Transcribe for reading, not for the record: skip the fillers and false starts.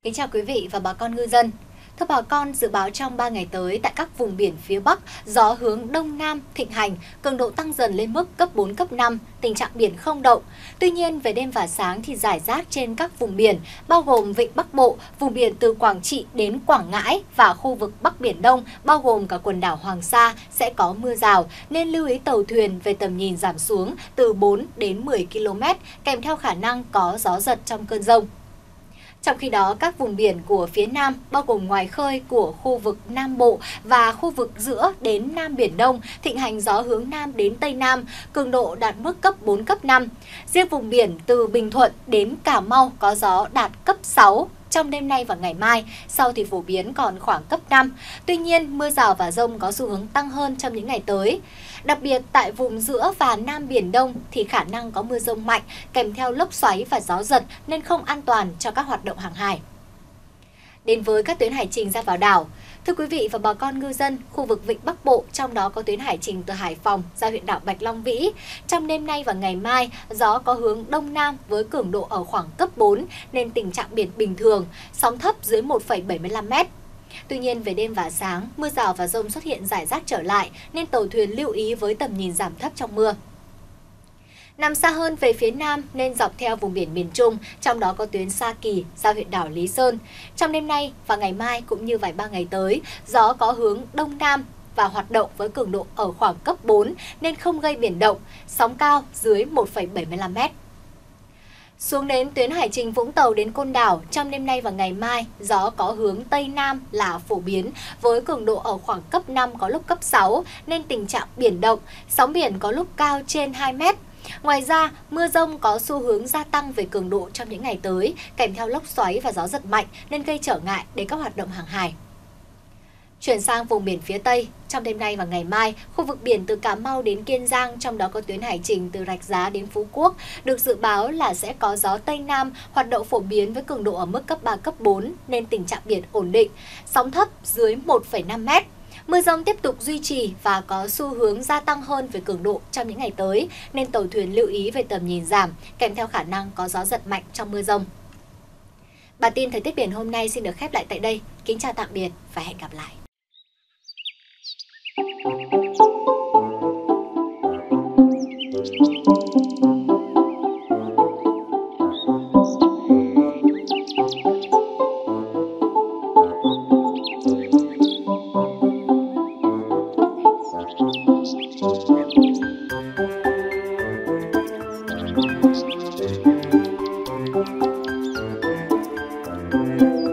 Kính chào quý vị và bà con ngư dân. Thưa bà con, dự báo trong 3 ngày tới tại các vùng biển phía Bắc, gió hướng Đông Nam thịnh hành, cường độ tăng dần lên mức cấp 4, cấp 5, tình trạng biển không động. Tuy nhiên, về đêm và sáng thì rải rác trên các vùng biển, bao gồm Vịnh Bắc Bộ, vùng biển từ Quảng Trị đến Quảng Ngãi và khu vực Bắc Biển Đông, bao gồm cả quần đảo Hoàng Sa sẽ có mưa rào, nên lưu ý tàu thuyền về tầm nhìn giảm xuống từ 4 đến 10 km, kèm theo khả năng có gió giật trong cơn dông. Trong khi đó, các vùng biển của phía Nam, bao gồm ngoài khơi của khu vực Nam Bộ và khu vực giữa đến Nam Biển Đông, thịnh hành gió hướng Nam đến Tây Nam, cường độ đạt mức cấp 4, cấp 5. Riêng vùng biển từ Bình Thuận đến Cà Mau có gió đạt cấp 6. Trong đêm nay và ngày mai, sau thì phổ biến còn khoảng cấp 5. Tuy nhiên, mưa rào và dông có xu hướng tăng hơn trong những ngày tới. Đặc biệt tại vùng giữa và Nam Biển Đông thì khả năng có mưa dông mạnh kèm theo lốc xoáy và gió giật nên không an toàn cho các hoạt động hàng hải. Đến với các tuyến hải trình ra vào đảo. Thưa quý vị và bà con ngư dân, khu vực Vịnh Bắc Bộ, trong đó có tuyến hải trình từ Hải Phòng ra huyện đảo Bạch Long Vĩ. Trong đêm nay và ngày mai, gió có hướng Đông Nam với cường độ ở khoảng cấp 4 nên tình trạng biển bình thường, sóng thấp dưới 1,75 m. Tuy nhiên, về đêm và sáng, mưa rào và dông xuất hiện rải rác trở lại nên tàu thuyền lưu ý với tầm nhìn giảm thấp trong mưa. Nằm xa hơn về phía Nam nên dọc theo vùng biển miền Trung, trong đó có tuyến Sa Kỳ ra huyện đảo Lý Sơn. Trong đêm nay và ngày mai cũng như vài ba ngày tới, gió có hướng Đông Nam và hoạt động với cường độ ở khoảng cấp 4 nên không gây biển động, sóng cao dưới 1,75 m. Xuống đến tuyến hải trình Vũng Tàu đến Côn Đảo, trong đêm nay và ngày mai, gió có hướng Tây Nam là phổ biến với cường độ ở khoảng cấp 5 có lúc cấp 6 nên tình trạng biển động, sóng biển có lúc cao trên 2 m. Ngoài ra, mưa dông có xu hướng gia tăng về cường độ trong những ngày tới, kèm theo lốc xoáy và gió giật mạnh nên gây trở ngại đến các hoạt động hàng hải. Chuyển sang vùng biển phía Tây, trong đêm nay và ngày mai, khu vực biển từ Cà Mau đến Kiên Giang, trong đó có tuyến hải trình từ Rạch Giá đến Phú Quốc, được dự báo là sẽ có gió Tây Nam hoạt động phổ biến với cường độ ở mức cấp 3, cấp 4 nên tình trạng biển ổn định, sóng thấp dưới 1,5 m. Mưa dông tiếp tục duy trì và có xu hướng gia tăng hơn về cường độ trong những ngày tới nên tàu thuyền lưu ý về tầm nhìn giảm, kèm theo khả năng có gió giật mạnh trong mưa dông. Bản tin thời tiết biển hôm nay xin được khép lại tại đây. Kính chào tạm biệt và hẹn gặp lại. Thank you.